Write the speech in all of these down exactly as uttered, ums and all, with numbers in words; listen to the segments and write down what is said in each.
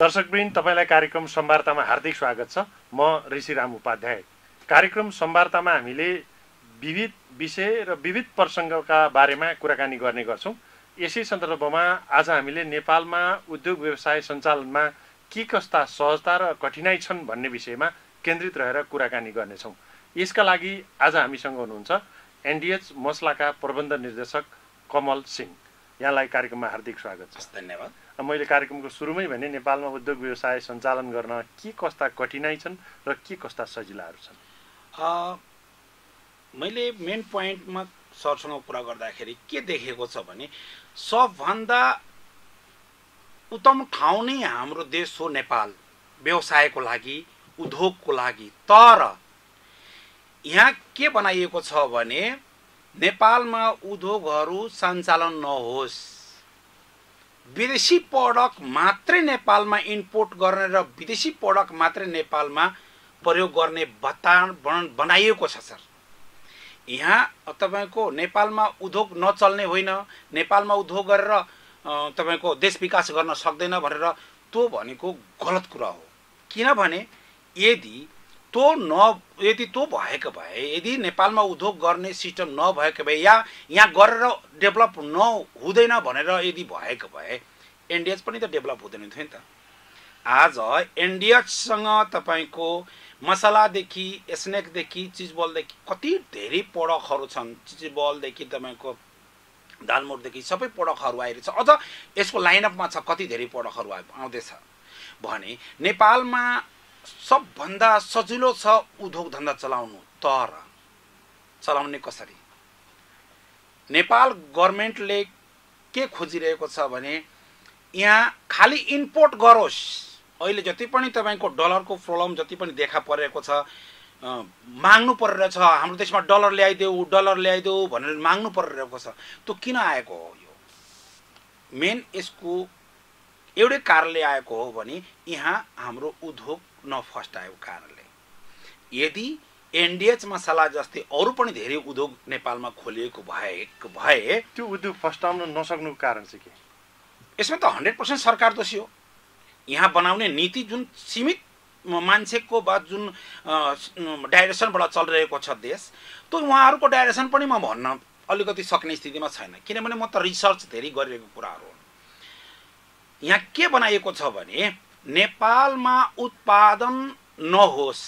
दर्शकवृन्द, तपाईलाई कार्यक्रम संवार्तामा हार्दिक स्वागत छ। म ऋषिराम उपाध्याय। कार्यक्रम संवार्तामा हामीले विविध विषय र विविध प्रसङ्गका बारेमा कुराकानी गर्ने गर्छौँ। यसै सन्दर्भमा आज हामीले नेपालमा उद्योग व्यवसाय सञ्चालनमा के कस्ता सहजता र कठिनाई छन् भन्ने विषयमा केन्द्रित रहेर कुराकानी गर्नेछौँ। यसका लागि आज हामीसँग हुनुहुन्छ एनडिएच मसलाका प्रबन्ध निर्देशक कमल सिंह। यहाँलाई कार्यक्रममा हार्दिक स्वागत छ। धन्यवाद। मैले कार्यक्रमको सुरुमै भने नेपालमा उद्योग व्यवसाय सञ्चालन गर्न के कस्ता कठिनाई छन् र के कस्ता सजिलाहरू छन्? मैले मेन पोइन्टमा सरसँग कुरा गर्दाखेरि के देखेको छ भने सबभन्दा उत्तम ठाउँ नै हाम्रो देश हो नेपाल, व्यवसायको लागि, उद्योगको लागि। तर यहाँ के बनाइएको छ भने नेपालमा उद्योगहरू सञ्चालन नहोस्, विदेशी प्रडक्ट मात्रै नेपालमा इम्पोर्ट गर्ने र विदेशी प्रडक्ट मात्रै नेपालमा प्रयोग गर्ने वातावरण बनाइएको छ सर। यहाँ तपाईको नेपालमा उद्योग नचल्ने होइन, नेपालमा उद्योग गरेर तपाईको देश विकास गर्न सक्दैन भनेर त्यो भनेको गलत कुरा हो। किनभने यदि त्यो न यदि त्यो भएको भए, यदि नेपालमा उद्योग गर्ने सिस्टम नभएको भए या यहाँ गरेर डेभलप न हुँदैन भनेर यदि भएको भए एनडिएच पनि त डेभलप हुँदैन थियो नि त। आज एनडिएचसँग तपाईको मसलादेखि स्नेकदेखि चिजबलदेखि कति धेरै प्रडक्टहरू छन्। चिजबलदेखि तपाईको दालमोटदेखि सबै प्रडक्टहरू आइरहेछ। अझ यसको लाइनअपमा छ कति धेरै प्रडक्टहरू आउँदैछ भने नेपालमा सबभन्दा सजिलो छ उद्योग धन्दा चलाउनु। तर चलाउने कसरी? नेपाल गभर्नमेन्टले के खोजिरहेको छ भने यहाँ खाली इम्पोर्ट गरोस्। अहिले जति पनि तपाईको डलरको प्रब्लम जति पनि देखा परेको छ, माग्नु परिरहेछ, हाम्रो देशमा डलर ल्याइदेऊ डलर ल्याइदेऊ भनेर माग्नु परिरहेको छ। त्यो किन आएको हो? यो मेन यसको एउटै कारणले आएको हो भने यहाँ हाम्रो उद्योग नफस्टाएको कारणले। यदि एनडिएच मसला जस्तै अरू पनि धेरै उद्योग नेपालमा खोलिएको भए भए त्यो उद्योग फस्टाउन नसक्नुको कारण चाहिँ के? यसमा त हन्ड्रेड पर्सेन्ट सरकार दोषी हो। यहाँ बनाउने नीति जुन सीमित मान्छेको बाद जुन डाइरेक्सनबाट चलिरहेको छ देश, त्यो उहाँहरूको डाइरेक्सन पनि म भन्न अलिकति सक्ने स्थितिमा छैन। किनभने म त रिसर्च धेरै गरिरहेको कुराहरू हो। यहाँ के बनाइएको छ भने नेपालमा उत्पादन नहोस्,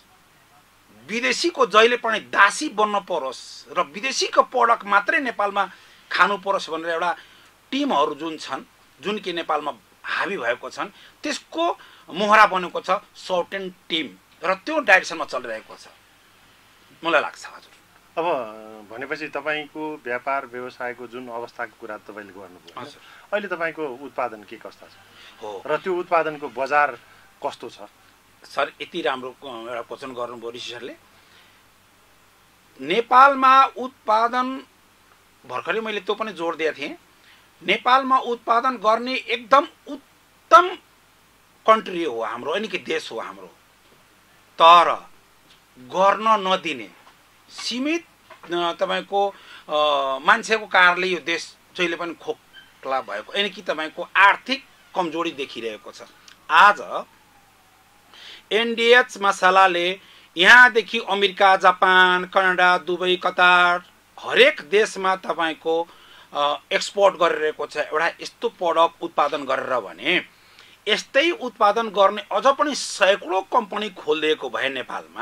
विदेशीको जहिले पनि दासी बन्न परोस् र विदेशीको प्रडक्ट मात्रै नेपालमा खानु परोस् भनेर एउटा टिमहरू जुन छन्, जुन कि नेपालमा हाबी भएको छन्, त्यसको मोहरा बनेको छ सर्टेन टिम र त्यो डाइरेक्सनमा चलिरहेको छ मलाई लाग्छ। हजुर, अब भनेपछि तपाईँको व्यापार व्यवसायको जुन अवस्थाको कुरा तपाईँले गर्नुभयो, अहिले तपाईँको उत्पादन के कस्ता छ हो र त्यो उत्पादनको बजार कस्तो छ? सर, यति राम्रो एउटा क्वेसन गर्नुभयो ऋषि सरले। नेपालमा उत्पादन भर्खरै मैले त्यो पनि जोड दिएको थिएँ। नेपालमा उत्पादन गर्ने एकदम उत्तम कन्ट्री हो हाम्रो, अनि कि देश हो हाम्रो। तर गर्न नदिने सीमित तपाईको मान्छेको कारणले यो देश जहिले पनि खोक्ला भएको, अनि कि तपाईको आर्थिक कमजोरी देखिरहेको छ। आज एनडिएच मसलाले यहाँदेखि America, Japan, Canada, Dubai, Qatar हरेक देशमा तपाईको एक्सपोर्ट गरिरहेको छ एउटा यस्तो प्रडक्ट उत्पादन गरेर भने यस्तै उत्पादन गर्ने अझ पनि सैकडौँ कम्पनी खोलिदिएको भए नेपालमा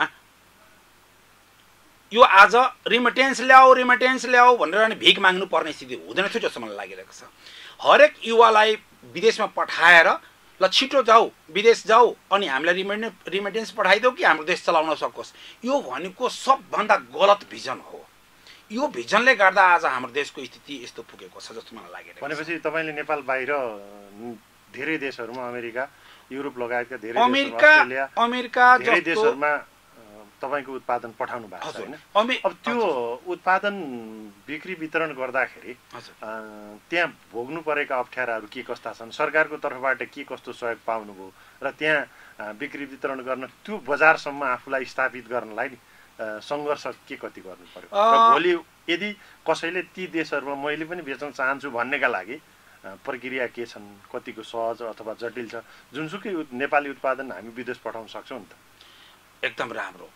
यो आज रिमिटेन्स ल्याऊ रिमिटेन्स ल्याऊ भनेर अनि भिख माग्नु पर्ने स्थिति हुँदैन थियो जस्तो मलाई लागिरहेको छ। हरेक युवालाई विदेशमा पठाएर ल छिटो जाऊ, विदेश जाऊ, अनि हामीलाई रिमिटेन्स रिमिटेन्स पठाइदेऊ कि हाम्रो देश चलाउन सकोस्, यो भनेको सबभन्दा गलत भिजन हो। यो भिजनले गर्दा आज हाम्रो देशको स्थिति यस्तो पुगेको छ जस्तो मलाई लागिरहेको छ। भनेपछि तपाईँले नेपाल बाहिर धेरै देशहरूमा, अमेरिका, युरोप लगायतका धेरै अमेरिका अस्ट्रेलिया अमेरिका धेरै देशहरूमा तपाईँको उत्पादन पठाउनु भएको छ होइन? अब त्यो उत्पादन बिक्री वितरण गर्दाखेरि त्यहाँ भोग्नु परेका अप्ठ्याराहरू के कस्ता छन्? सरकारको तर्फबाट के कस्तो सहयोग पाउनुभयो र त्यहाँ बिक्री वितरण गर्न त्यो बजारसम्म आफूलाई स्थापित गर्नलाई नि सङ्घर्ष के कति गर्नु पर्यो? र भोलि यदि कसैले ती देशहरूमा मैले पनि बेच्न चाहन्छु भन्नेका लागि प्रक्रिया के छन्, कतिको सहज अथवा जटिल छ, जुनसुकै नेपाली उत्पादन हामी विदेश पठाउन सक्छौँ नि त? एकदम राम्रो।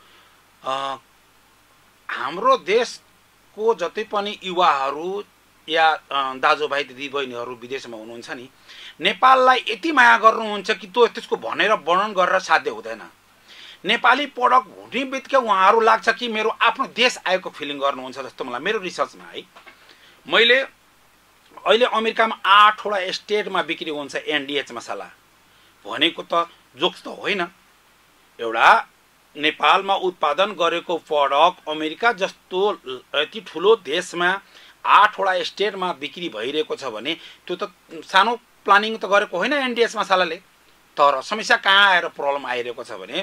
हाम्रो देशको जति पनि युवाहरू या दाजुभाइ दिदीबहिनीहरू विदेशमा हुनुहुन्छ नि, नेपाललाई यति माया गर्नुहुन्छ कि त्यो त्यसको भनेर वर्णन गरेर साध्य हुँदैन। नेपाली प्रडक्ट हुने बित्तिकै उहाँहरू लाग्छ कि मेरो आफ्नो देश आएको फिलिङ गर्नुहुन्छ जस्तो मलाई मेरो रिसर्चमा है। मैले अहिले अमेरिकामा आठवटा स्टेटमा बिक्री हुन्छ एनडिएच मसाला भनेको त जोक्स त होइन। एउटा नेपालमा उत्पादन गरेको प्रडक्ट अमेरिका जस्तो यति ठुलो देशमा आठवटा स्टेटमा बिक्री भइरहेको छ भने त्यो त सानो प्लानिङ त गरेको होइन एनडिएच मसालाले। तर समस्या कहाँ आएर प्रब्लम आइरहेको छ भने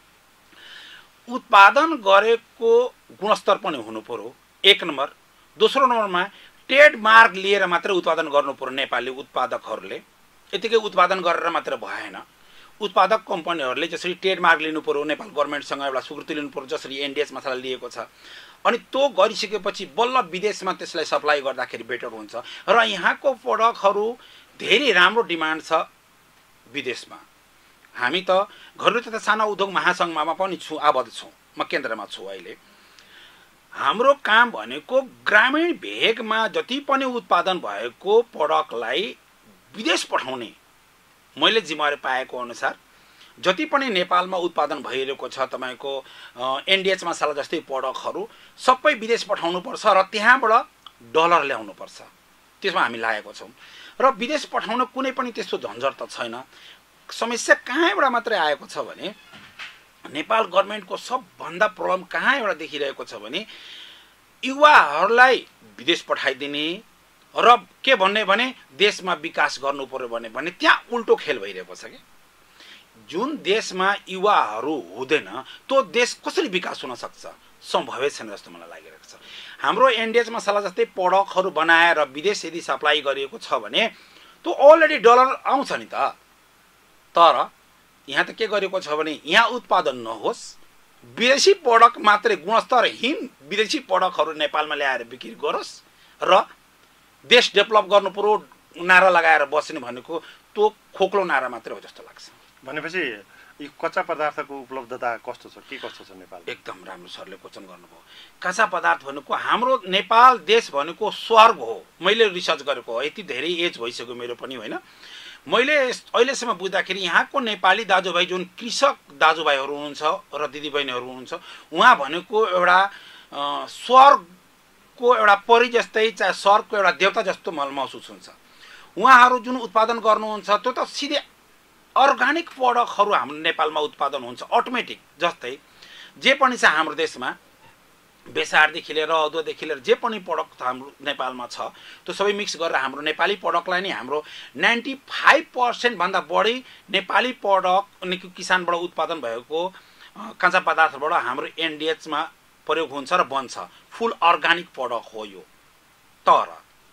उत्पादन गरेको गुणस्तर पनि हुनु पर्यो एक नम्बर। दोस्रो नम्बरमा ट्रेडमार्क लिएर मात्रै उत्पादन गर्नु पर्यो नेपाली उत्पादकहरूले। यतिकै उत्पादन गरेर मात्र भएन, उत्पादक कम्पनीहरूले जसरी ट्रेडमार्क लिनु पर्यो, नेपाल गभर्मेन्टसँग एउटा स्वीकृति लिनु पर्यो जसरी एनडिएच मसाला लिएको छ। अनि त्यो गरिसकेपछि बल्ल विदेशमा त्यसलाई सप्लाई गर्दाखेरि बेटर हुन्छ। र यहाँको प्रडक्टहरू धेरै राम्रो डिमान्ड छ विदेशमा। हामी त घरेलु तथा साना उद्योग महासङ्घमा पनि छु, आबद्ध छौँ, म केन्द्रमा छु अहिले। हाम्रो काम भनेको ग्रामीण भेगमा जति पनि उत्पादन भएको प्रडक्टलाई विदेश पठाउने। मैले जिम्मेवारी पाएको अनुसार जति पनि नेपालमा उत्पादन भइरहेको छ तपाईँको एनडिएच मसाला जस्तै प्रडक्टहरू सबै विदेश पठाउनुपर्छ र त्यहाँबाट डलर ल्याउनुपर्छ। त्यसमा हामी लागेको छौँ। र विदेश पठाउन कुनै पनि त्यस्तो झन्झट त छैन। समस्या कहाँबाट मात्रै आएको छ भने नेपाल गभर्मेन्टको सबभन्दा प्रब्लम कहाँबाट देखिरहेको छ भने युवाहरूलाई विदेश पठाइदिने र के भन्ने भने देशमा विकास गर्नु पर्यो भने भने त्यहाँ उल्टो खेल भइरहेको छ कि जुन देशमा युवाहरू हुँदैन त्यो देश कसरी विकास हुन सक्छ, सम्भवै छैन जस्तो मलाई लागिरहेको छ। हाम्रो एनडिएच मसाला जस्तै प्रडक्टहरू बनाएर विदेश यदि सप्लाई गरिएको छ भने त्यो अलरेडी डलर आउँछ नि त। तर यहाँ त के गरेको छ भने यहाँ उत्पादन नहोस्, विदेशी प्रडक्ट मात्रै गुणस्तरहीन विदेशी प्रडक्टहरू नेपालमा ल्याएर बिक्री गरोस् र देश डेभलप गर्नु पर्यो नारा लगाएर बस्ने भनेको त्यो खोक्लो नारा मात्रै हो जस्तो लाग्छ। भनेपछि यो कच्चा पदार्थको उपलब्धता कस्तो छ, के कस्तो छ नेपाल? एकदम राम्रो सरले क्वेसन गर्नुभयो। कच्चा पदार्थ भनेको हाम्रो नेपाल देश भनेको स्वर्ग हो। मैले रिसर्च गरेको हो, यति धेरै एज भइसक्यो मेरो पनि होइन। मैले अहिलेसम्म बुझ्दाखेरि यहाँको नेपाली दाजुभाइ जुन कृषक दाजुभाइहरू हुनुहुन्छ र दिदीबहिनीहरू हुनुहुन्छ उहाँ भनेको एउटा स्वर्गको एउटा परी जस्तै चाहे स्वर्गको एउटा देवता जस्तो मलाई महसुस हुन्छ। उहाँहरू जुन उत्पादन गर्नुहुन्छ त्यो त सिधै अर्ग्यानिक प्रडक्टहरू हाम्रो नेपालमा उत्पादन हुन्छ अटोमेटिक। जस्तै जे पनि छ हाम्रो देशमा बेसारदेखि लिएर अदुवादेखि लिएर जे पनि प्रडक्ट हाम्रो नेपालमा छ त्यो सबै मिक्स गरेर हाम्रो नेपाली प्रडक्टलाई नै हाम्रो नाइन्टी फाइभ पर्सेन्टभन्दा बढी नेपाली प्रडक्ट किसानबाट उत्पादन भएको कच्चा पदार्थबाट हाम्रो एनडिएचमा प्रयोग हुन्छ र बन्छ। फुल अर्ग्यानिक प्रडक्ट हो यो। तर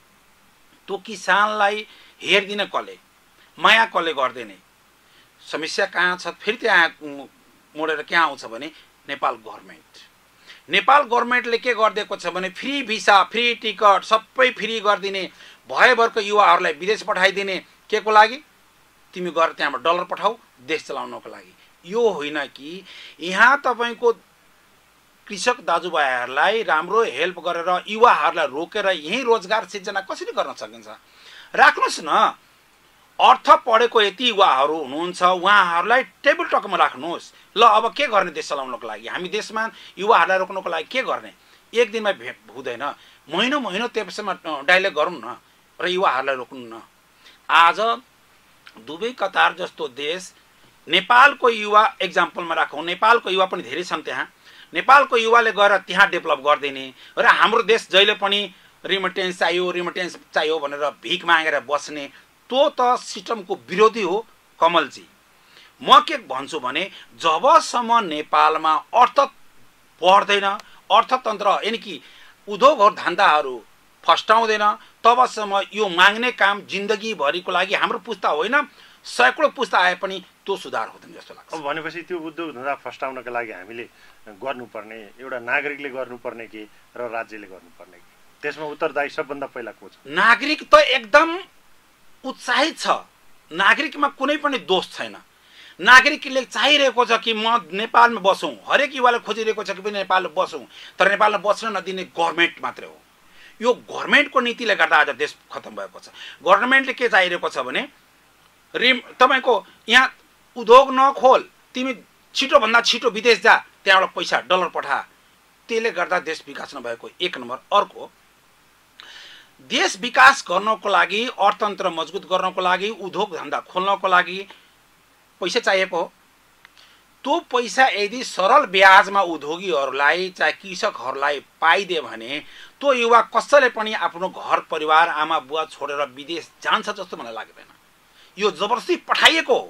त्यो किसानलाई हेर्दिन कसले, माया कसले गर्दैन? समस्या कहाँ छ फेरि त्यहाँ मोडेर के आउँछ भने नेपाल गभर्मेन्ट। नेपाल गभर्मेन्टले के गरिदिएको छ भने फ्री भिसा, फ्री टिकट सबै फ्री गरिदिने, भएभरको युवाहरूलाई विदेश पठाइदिने। के को लागि? तिमी गएर त्यहाँबाट डलर पठाऊ देश चलाउनको लागि। यो होइन कि यहाँ तपाईँको कृषक दाजुभाइहरूलाई राम्रो हेल्प गरेर युवाहरूलाई रोकेर यहीँ रोजगार सिर्जना कसरी गर्न सकिन्छ? राख्नुहोस् न। अर्थ पढेको यति युवाहरू हुनुहुन्छ उहाँहरूलाई टेबल टकमा राख्नुहोस्। ल अब के गर्ने देश चलाउनको लागि? हामी देशमा युवाहरूलाई रोक्नको लागि के गर्ने? एक दिनमा भेट हुँदैन, महिनौ महिनौ त्यसमा डाइलेक्ट गरौँ न र युवाहरूलाई रोक्नु न। आज दुबई कतार जस्तो देश नेपालको युवा एक्जाम्पलमा राखौँ, नेपालको युवा पनि धेरै छन् त्यहाँ। नेपालको युवाले गएर त्यहाँ डेभलप गरिदिने र हाम्रो देश जहिले पनि रिमिटेन्स चाहियो रिमिटेन्स चाहियो भनेर भिख मागेर बस्ने त्यो त सिस्टमको विरोधी हो कमलजी। म के भन्छु भने जबसम्म नेपालमा अर्थ बढ्दैन, अर्थतन्त्र यानि कि उद्योगहरू धन्दाहरू फस्टाउँदैन तबसम्म यो माग्ने काम जिन्दगीभरिको लागि हाम्रो पुस्ता होइन सैकडौँ पुस्ता आए पनि त्यो सुधार हुँदैन जस्तो लाग्छ। अब भनेपछि त्यो उद्योग धन्दा फस्टाउनका लागि हामीले गर्नुपर्ने एउटा नागरिकले गर्नुपर्ने के र राज्यले गर्नुपर्ने के, त्यसमा उत्तरदायी सबभन्दा पहिला को छ? नागरिक त एकदम उत्साहित छ, नागरिकमा कुनै पनि दोष छैन। नागरिकले चाहिरहेको छ कि म नेपालमा बसौँ, हरेक युवाले खोजिरहेको छ कि पनि नेपालमा बसौँ, तर नेपालमा बस्न नदिने गभर्मेन्ट मात्रै हो। यो गभर्मेन्टको नीतिले गर्दा आज देश खत्तम भएको छ। गभर्मेन्टले के चाहिरहेको छ भने रिम तपाईँको यहाँ उद्योग नखोल, तिमी छिटोभन्दा छिटो विदेश जा, त्यहाँबाट पैसा डलर पठा, त्यसले गर्दा देश विकास नभएको एक नम्बर। अर्को, देश विकास गर्नको लागि, अर्थतन्त्र मजबुत गर्नको लागि, उद्योग धन्दा खोल्नको लागि पैसा चाहिएको हो। त्यो पैसा यदि सरल ब्याजमा उद्योगीहरूलाई चाहे कृषकहरूलाई पाइदियो भने त्यो युवा कसैले पनि आफ्नो घर परिवार आमा बुवा छोडेर विदेश जान्छ जस्तो मलाई लाग्दैन। यो जबरजस्ती पठाइएको हो।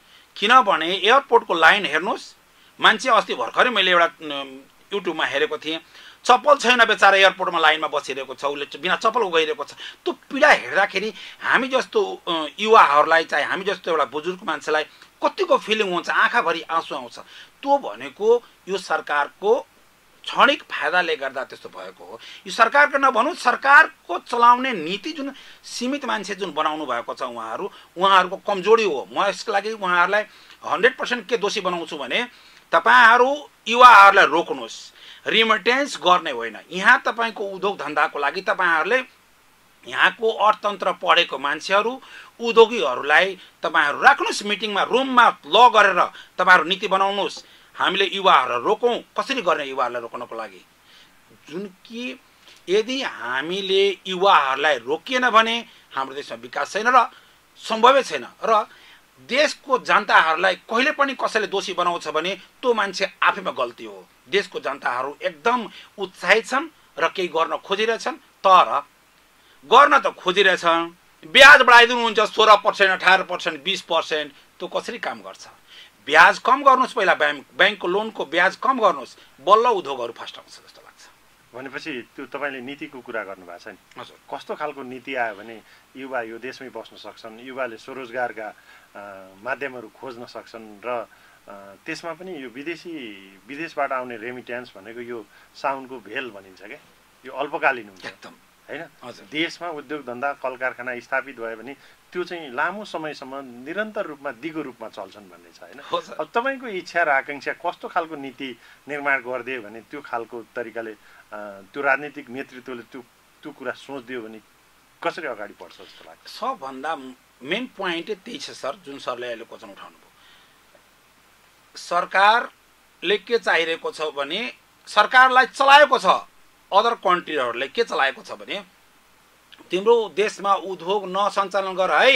किनभने एयरपोर्टको लाइन हेर्नुहोस्, मान्छे अस्ति भर्खरै मैले एउटा युट्युबमा हेरेको थिएँ, चप्पल छैन बेचारा एयरपोर्टमा लाइनमा बसिरहेको छ, उसले बिना चप्पल गइरहेको छ। त्यो पीडा हेर्दाखेरि हामी जस्तो युवाहरूलाई चाहे हामी जस्तो एउटा बुजुर्ग मान्छेलाई कतिको फिलिङ हुन्छ, आँखाभरि आँसु आउँछ। त्यो भनेको यो सरकारको क्षणिक फाइदाले गर्दा त्यस्तो भएको हो। यो सरकारको नभनौँ, सरकारको चलाउने नीति जुन सीमित मान्छे जुन बनाउनु भएको छ उहाँहरू उहाँहरूको कमजोरी हो। म यसको लागि उहाँहरूलाई हन्ड्रेड पर्सेन्ट के दोषी बनाउँछु भने तपाईँहरू युवाहरूलाई रोक्नुहोस्, रिमिटेन्स गर्ने होइन। यहाँ तपाईँको उद्योग धन्दाको लागि तपाईँहरूले यहाँको अर्थतन्त्र पढेको मान्छेहरू उद्योगीहरूलाई तपाईँहरू राख्नुहोस् मिटिङमा, रुममा ल गरेर तपाईँहरू नीति बनाउनुहोस्। हामीले युवाहरूलाई रोकौँ। कसरी गर्ने युवाहरूलाई रोक्नको लागि? जुन कि यदि हामीले युवाहरूलाई रोकिएन भने हाम्रो देशमा विकास छैन र सम्भवै छैन। र देशको जनताहरूलाई कहिले पनि कसैले दोषी बनाउँछ भने त्यो मान्छे आफैमा गल्ती हो। देशको जनताहरू एकदम उत्साहित छन् र केही गर्न खोजिरहेछन्, तर गर्न त खोजिरहेछन्, ब्याज बढाइदिनुहुन्छ सोह्र पर्सेन्ट अठार पर्सेन्ट बिस पर्सेन्ट, त्यो कसरी काम गर्छ? ब्याज कम गर्नुहोस्, पहिला ब्याङ्क ब्याङ्कको लोनको ब्याज कम गर्नुहोस्, बल्ल उद्योगहरू फर्स्ट आउँछ जस्तो लाग्छ। भनेपछि त्यो तपाईँले नीतिको कुरा गर्नुभएको छ नि। हजुर, कस्तो खालको नीति आयो भने युवा यो देशमै बस्न सक्छन्, युवाले स्वरोजगारका माध्यमहरू खोज्न सक्छन् र त्यसमा पनि यो विदेशी विदेशबाट आउने रेमिट्यान्स भनेको यो साउन्डको भेल भनिन्छ क्या, यो अल्पकालीन हुन्छ एकदम हैन। देशमा उद्योग धन्दा कल कारखाना स्थापित भयो भने त्यो चाहिँ लामो समयसम्म निरन्तर रूपमा दिगो रूपमा चल्छन् भन्ने छ हैन। अब तपाईँको इच्छा र आकांक्षा कस्तो खालको नीति निर्माण गरिदियो भने त्यो खालको तरिकाले त्यो राजनीतिक नेतृत्वले त्यो त्यो कुरा सोचिदियो भने कसरी अगाडि बढ्छ जस्तो लाग्छ? सबभन्दा मेन पोइन्टै त्यही छ सर, जुन सरले अहिले क्वेसन उठाउनु भयो। सरकारले के चाहिरहेको छ भने सरकारलाई चलाएको छ, अदर कन्ट्रीहरूले के चलाएको छ भने तिम्रो देशमा उद्योग नसञ्चालन गर है,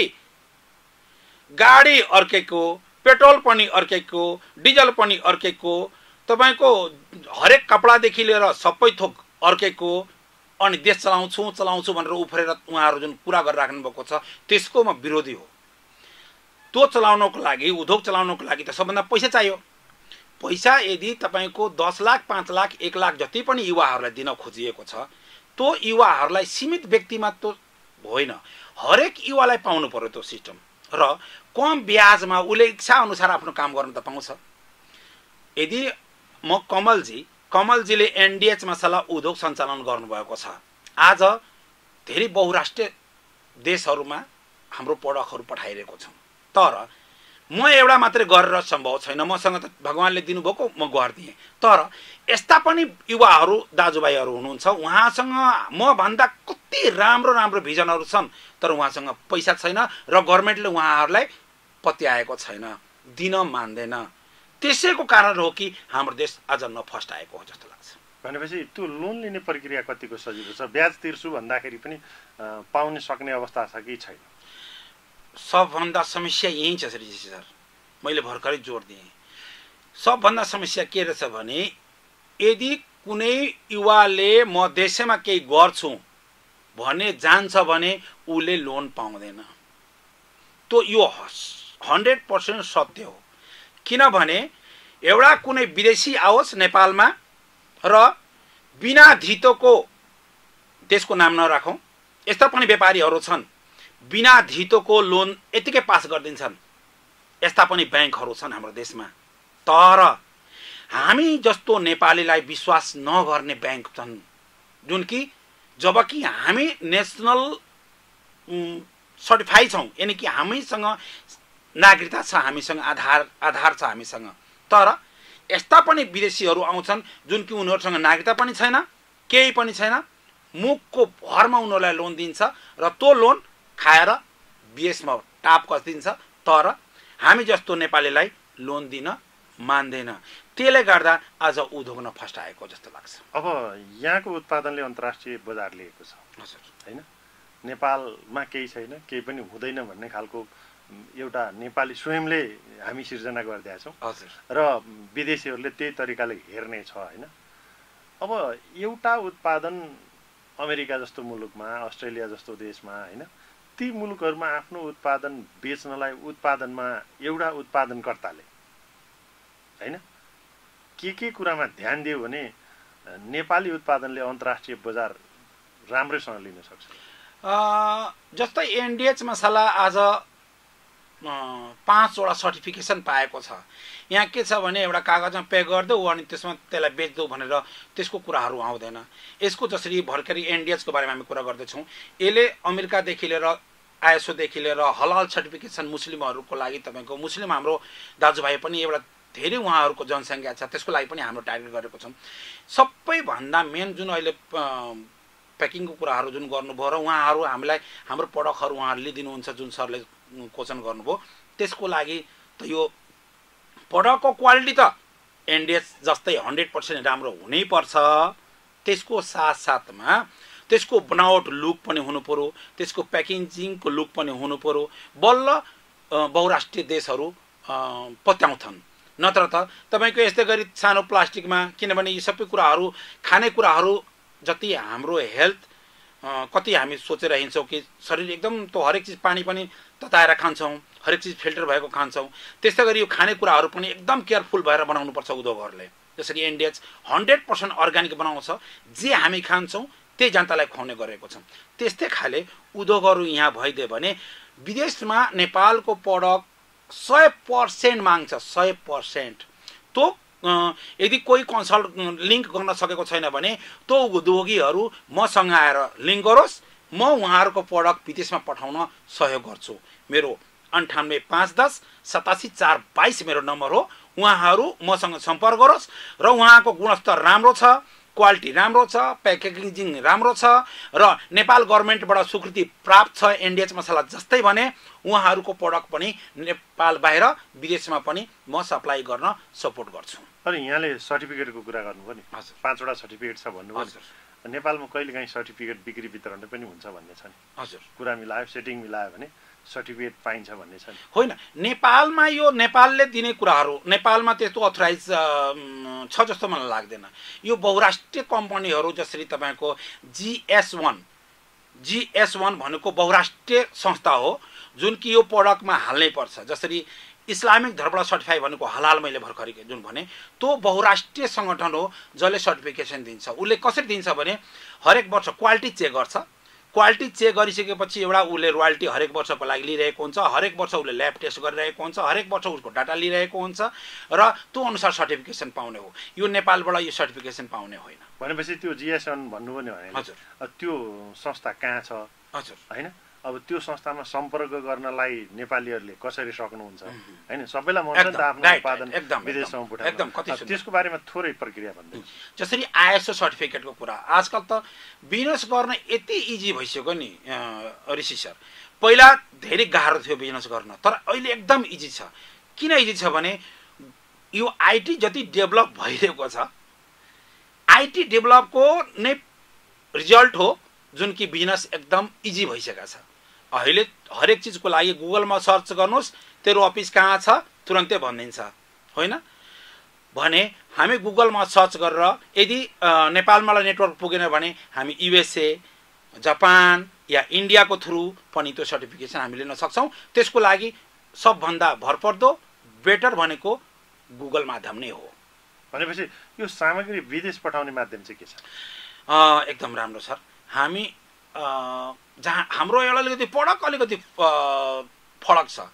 गाडी अर्कैको, पेट्रोल पनि अर्कैको, डिजल पनि अर्कैको, तपाईँको हरेक कपडादेखि लिएर सबै थोक अर्कैको, अनि देश चलाउँछु चलाउँछु भनेर उफ्रेर उहाँहरू जुन कुरा गरिराख्नु भएको छ त्यसको म विरोधी हो। त्यो चलाउनको लागि, उद्योग चलाउनको लागि त सबभन्दा पैसा चाहियो। पैसा यदि तपाईँको दस लाख पाँच लाख एक लाख जति पनि युवाहरूलाई दिन खोजिएको छ, त्यो युवाहरूलाई सीमित व्यक्तिमा त होइन, हरेक युवालाई पाउनु पर्यो त्यो सिस्टम। र कम ब्याजमा उसले इच्छा अनुसार आफ्नो काम गर्न त पाउँछ। यदि म कमलजी कमलजीले एनडिएचमा सल्लाह उद्योग सञ्चालन गर्नुभएको छ। आज धेरै बहुराष्ट्रिय देशहरूमा हाम्रो प्रोडक्टहरू पठाइरहेको छौँ, तर म एउटा मात्रै गरेर सम्भव छैन, मसँग त भगवान्ले दिनुभएको म गरिदिएँ। तर यस्ता पनि युवाहरू दाजुभाइहरू हुनुहुन्छ, उहाँसँग मभन्दा कति राम्रो राम्रो भिजनहरू छन्, तर उहाँसँग पैसा छैन र गभर्मेन्टले उहाँहरूलाई पत्याएको छैन, दिन मान्दैन। त्यसैको कारण हो कि हाम्रो देश आज नफस्टाएको हो जस्तो लाग्छ। भनेपछि त्यो लोन लिने प्रक्रिया कतिको सजिलो छ? ब्याज तिर्छु भन्दाखेरि पनि पाउने सक्ने अवस्था छ कि छैन? सबभन्दा समस्या यही छ श्री सर, मैले भर्खरै जोड दिएँ। सबभन्दा समस्या के रहेछ भने यदि कुनै युवाले म देशैमा केही गर्छु भने जान्छ भने उसले लोन पाउँदैन। त्यो यो हन्ड्रेड पर्सेन्ट सत्य हो। किनभने एउटा कुनै विदेशी आओस् नेपालमा र बिना धितोको, देशको नाम नराखौँ, यस्ता पनि व्यापारीहरू छन्, बिना धितोको लोन यतिकै पास गरिदिन्छन्। यस्ता पनि ब्याङ्कहरू छन् हाम्रो देशमा। तर हामी जस्तो नेपालीलाई विश्वास नगर्ने ब्याङ्क छन्, जुन कि जबकि हामी नेसनल सर्टिफाई छौँ, यानि कि हामीसँग नागरिकता छ, हामीसँग आधार आधार छ हामीसँग। तर यस्ता पनि विदेशीहरू आउँछन् जुन कि उनीहरूसँग नागरिकता पनि छैन, केही पनि छैन, मुखको भरमा उनीहरूलाई लोन दिन्छ र त्यो लोन खाएर बिएसमा टाप कसिदिन्छ। तर हामी जस्तो नेपालीलाई लोन दिन मान्दैन। त्यसले गर्दा आज उद्योग नफस्टाएको जस्तो लाग्छ। अब यहाँको उत्पादनले अन्तर्राष्ट्रिय बजार लिएको छ हजुर, हैन? नेपालमा केही छैन, केही पनि हुँदैन भन्ने खालको एउटा नेपाली स्वयंले हामी सिर्जना गरिदिएका छौँ हजुर, र विदेशीहरूले त्यही तरिकाले हेर्ने छ हैन? अब एउटा उत्पादन अमेरिका जस्तो मुलुकमा, अस्ट्रेलिया जस्तो देशमा हैन, ती मुलुकहरूमा आफ्नो उत्पादन बेच्नलाई उत्पादनमा एउटा उत्पादनकर्ताले हैन के के कुरामा ध्यान दियो भने नेपाली उत्पादनले अन्तर्राष्ट्रिय बजार राम्रैसँग लिन सक्छ। जस्तै एनडिएच मसाला आज पाँचवटा सर्टिफिकेसन पाएको छ। यहाँ के छ भने एउटा कागजमा पे गरिदेऊ अनि त्यसमा त्यसलाई बेच्देऊ भनेर त्यसको कुराहरू आउँदैन। यसको जसरी भर्खरै एनडिएचको बारेमा हामी कुरा गर्दैछौँ, यसले अमेरिकादेखि लिएर आइएसओदेखि लिएर हलाल सर्टिफिकेसन मुस्लिमहरूको लागि, तपाईँको मुस्लिम हाम्रो दाजुभाइ पनि एउटा धेरै उहाँहरूको जनसङ्ख्या छ, त्यसको लागि पनि हाम्रो टार्गेट गरेको छौँ। सबैभन्दा मेन जुन अहिले प्याकिङको कुराहरू जुन गर्नुभयो र उहाँहरू हामीलाई हाम्रो प्रडक्टहरू उहाँहरूले दिनुहुन्छ, जुन सरले क्वेसन गर्नुभयो, त्यसको लागि त यो प्रडक्टको क्वालिटी त एनडिएच जस्तै हन्ड्रेड पर्सेन्ट राम्रो हुनैपर्छ। त्यसको साथसाथमा त्यसको बनावट लुक पनि हुनु पर्यो, त्यसको प्याकेजिङको लुक पनि हुनु पर्यो, बल्ल बहुराष्ट्रिय देशहरू पत्याउँछन्। नत्र त तपाईँको यस्तै गरी सानो प्लास्टिकमा, किनभने यी सबै कुराहरू खानेकुराहरू जति हाम्रो हेल्थ कति हामी सोचेर हिँड्छौँ कि शरीर एकदम त्यो हरेक चिज पानी पनि तताएर खान्छौँ, हरेक चिज फिल्टर भएको खान्छौँ। त्यस्तै गरी यो खानेकुराहरू पनि एकदम केयरफुल भएर बनाउनुपर्छ उद्योगहरूले। जसरी एनडिएच हन्ड्रेड पर्सेन्ट अर्ग्यानिक बनाउँछ, जे हामी खान्छौँ त्यही जनतालाई खुवाउने गरेको छौँ। त्यस्तै खाले उद्योगहरू यहाँ भइदियो भने विदेशमा नेपालको प्रडक्ट सय पर्सेन्ट माग्छ, सय पर्सेन्ट। त्यो यदि कोही कन्सल्ट लिङ्क गर्न सकेको छैन भने त्यो उद्योगीहरू मसँग आएर लिङ्क गरोस्, म उहाँहरूको प्रडक्ट विदेशमा पठाउन सहयोग गर्छु। मेरो अन्ठानब्बे पाँच दस सतासी चार बाइस मेरो नम्बर हो। उहाँहरू मसँग सम्पर्क गरोस् र उहाँको गुणस्तर राम्रो छ, क्वालिटी राम्रो छ, प्याकेजिङ राम्रो छ र नेपाल गभर्मेन्टबाट स्वीकृति प्राप्त छ एनडिएच मसाला जस्तै भने उहाँहरूको प्रडक्ट पनि नेपाल बाहिर विदेशमा पनि म सप्लाई गर्न सपोर्ट गर्छु। अनि यहाँले सर्टिफिकेटको कुरा गर्नुभयो नि, हजुर, पाँचवटा सर्टिफिकेट छ भन्नुभयो। हजुर, नेपालमा कहिलेकाहीँ सर्टिफिकेट बिक्री वितरण पनि हुन्छ भन्ने छ नि। हजुर, कुरा मिलायो, सेटिङ मिलायो भने सर्टिफिकेट पाइन्छ भन्ने छ नि। होइन, नेपालमा यो नेपालले दिने कुराहरू नेपालमा त्यस्तो अथोराइज छ जस्तो मलाई लाग्दैन। यो बहुराष्ट्रिय कम्पनीहरू जसरी तपाईँको जिएस वान जिएस वान भनेको बहुराष्ट्रिय संस्था हो जुन कि यो प्रडक्टमा हाल्नै पर्छ। जसरी इस्लामिक धर्मबाट सर्टिफाई भनेको हलाल मैले भर्खरै जुन भने त्यो बहुराष्ट्रिय सङ्गठन हो जसले सर्टिफिकेसन दिन्छ। उसले कसरी दिन्छ भने हरेक वर्ष क्वालिटी चेक गर्छ, क्वालिटी चेक गरिसकेपछि एउटा उसले रोयल्टी हरेक वर्षको लागि लिइरहेको हुन्छ, हरेक वर्ष उसले ल्याब टेस्ट गरिरहेको हुन्छ, हरेक वर्ष उसको डाटा लिइरहेको हुन्छ र त्यो अनुसार सर्टिफिकेसन पाउने हो। यो नेपालबाट यो सर्टिफिकेसन पाउने होइन। भनेपछि त्यो जिएसएन भन्नुभयो नि भने हजुर, त्यो संस्था कहाँ छ? हजुर, होइन, अब त्यो संस्थामा सम्पर्क गर्नलाई नेपालीहरूले कसरी सक्नुहुन्छ? होइन, सबैलाई मन छ नि त आफ्नो उत्पादन विदेशसम्म पठाउन। त्यसको बारेमा थोरै प्रक्रिया भन्दै। जसरी आइएसओ सर्टिफिकेटको कुरा आजकल त बिजनेस गर्न यति इजी भइसक्यो नि ऋषि सर। पहिला धेरै गाह्रो थियो बिजनेस गर्न, तर अहिले एकदम इजी छ। किन इजी छ भने यो आइटी जति डेभलप भइरहेको छ, आइटी डेभलपको नै रिजल्ट हो जुन कि बिजनेस एकदम इजी भइसकेको छ। अहिले हरेक चिजको लागि गुगलमा सर्च गर्नुहोस्, तेरो अफिस कहाँ छ तुरन्तै भनिदिन्छ। होइन भने हामी गुगलमा सर्च गरेर यदि नेपालमा नेटवर्क पुगेन भने हामी युएसए, जापान या इन्डियाको थ्रु पनि त्यो सर्टिफिकेसन हामी लिन सक्छौँ। त्यसको लागि सबभन्दा भरपर्दो बेटर भनेको गुगल माध्यम नै हो। भनेपछि यो सामग्री विदेश पठाउने माध्यम चाहिँ के छ? एकदम राम्रो सर। हामी जहाँ हाम्रो एउटा अलिकति प्रडक्ट अलिकति फरक छ।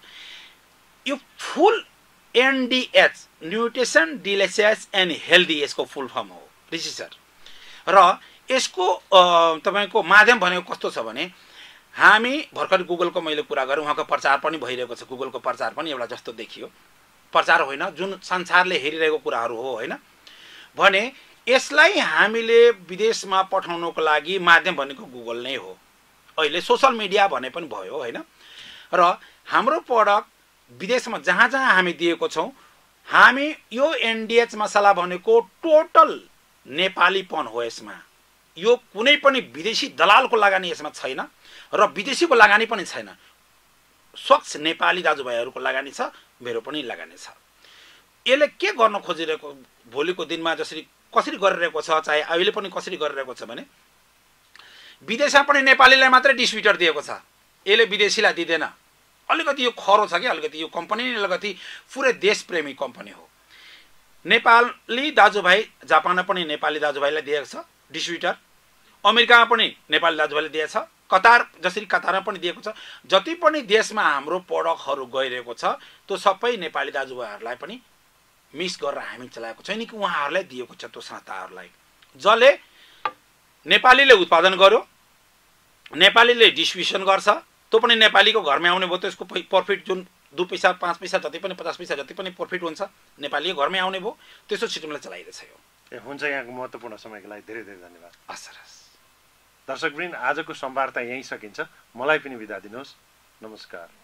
यो full NDH nutrition delicious and healthy यसको फुल फर्म हो ऋषि सर। र यसको तपाईँको माध्यम भनेको कस्तो छ भने हामी भर्खर गुगलको मैले कुरा गरेँ, उहाँको प्रचार पनि भइरहेको छ, गुगलको प्रचार पनि एउटा जस्तो देखियो, प्रचार होइन जुन संसारले हेरिरहेको कुराहरू हो होइन भने यसलाई हामीले विदेशमा पठाउनको लागि माध्यम भनेको गुगल नै हो। अहिले सोसल मिडिया भने पनि भयो होइन। र हाम्रो प्रडक्ट विदेशमा जहाँ जहाँ हामी दिएको छौँ, हामी यो एनडिएच मसला भनेको टोटल नेपालीपन हो। यसमा यो कुनै पनि विदेशी दलालको लगानी यसमा छैन र विदेशीको लगानी पनि छैन। स्वच्छ नेपाली दाजुभाइहरूको लगानी छ, मेरो पनि लगानी छ। यसले के गर्न खोजिरहेको भोलिको दिनमा जसरी कसरी गरिरहेको छ, चाहे अहिले पनि कसरी गरिरहेको छ भने विदेशमा पनि नेपालीलाई मात्रै डिस्ट्रिब्युटर दिएको छ, यसले विदेशीलाई दिँदैन। अलिकति यो खरो छ कि अलिकति यो कम्पनी नै अलिकति पुरै देशप्रेमी कम्पनी हो। नेपाली दाजुभाइ जापानमा पनि नेपाली दाजुभाइलाई दिएको छ डिस्ट्रिब्युटर, अमेरिकामा पनि नेपाली दाजुभाइले दिएको छ, कतार जसरी कतारमा पनि दिएको छ। जति पनि देशमा हाम्रो प्रडक्टहरू गइरहेको छ त्यो सबै नेपाली दाजुभाइहरूलाई पनि मिस गरेर हामी चलाएको छैन कि उहाँहरूलाई दिएको छ। त्यो संस्थाहरूलाई जसले नेपालीले उत्पादन गर्यो, नेपालीले डिस्ट्रिब्युसन गर्छ, त्यो पनि नेपालीको घरमै आउने भयो। त्यसको प्रफिट जुन दुई पैसा पाँच पैसा जति पनि पचास पैसा जति पनि प्रफिट हुन्छ नेपाली घरमै आउने भयो। त्यस्तो सिस्टमले चलाइरहेछ यो। ए हुन्छ, यहाँको महत्त्वपूर्ण समयको लागि धेरै धेरै धन्यवाद। हस् हस्। दर्शकवृन्द, आजको संवाद यहीँ सकिन्छ। मलाई पनि बिदा दिनुहोस्। नमस्कार।